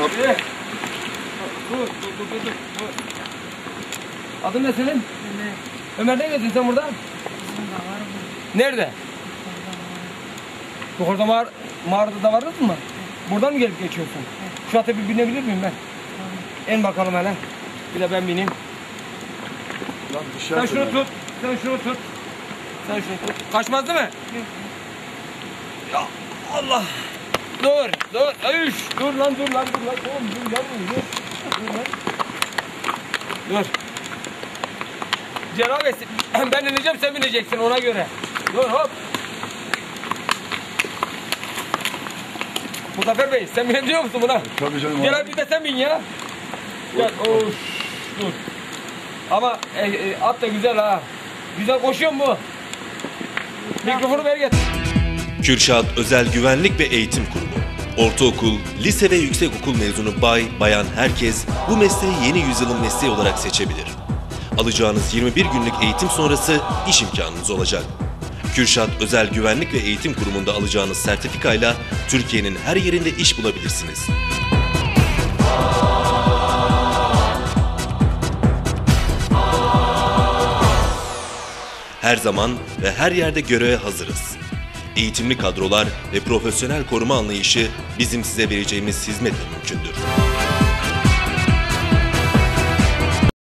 Dur. Adın ne senin? Ömer. Ömer, ne geziyorsun sen burada? Nerede? Yukarıda mağarada da varız mı? Buradan mı gelip geçiyorsun? Şu ata bir binebilir miyim ben? En bakalım hele. Bir de ben bineyim. Sen şunu tut. Sen şunu tut. Sen şunu tut. Kaçmaz değil mi? Yok. Ya Allah. Dur. Üş. Dur lan. Oğlum dur yavrum dur. Dur lan. Dur. Cenab-ı ben ineceğim, sen bineceksin ona göre. Dur hop. Muzaffer Bey, sen binebiliyor musun buna? Tabii canım. Gel abi, bir de sen bin ya. Gel. Dur. Ama at da güzel ha. Güzel koşuyor mu? Mikrofonu ver getir. Kürşat Özel Güvenlik ve Eğitim Kurumu. Ortaokul, lise ve yüksekokul mezunu bayan herkes bu mesleği yeni yüzyılın mesleği olarak seçebilir. Alacağınız 21 günlük eğitim sonrası iş imkanınız olacak. Kürşat Özel Güvenlik ve Eğitim Kurumu'nda alacağınız sertifikayla Türkiye'nin her yerinde iş bulabilirsiniz. Her zaman ve her yerde göreve hazırız. Eğitimli kadrolar ve profesyonel koruma anlayışı bizim size vereceğimiz hizmetle mümkündür.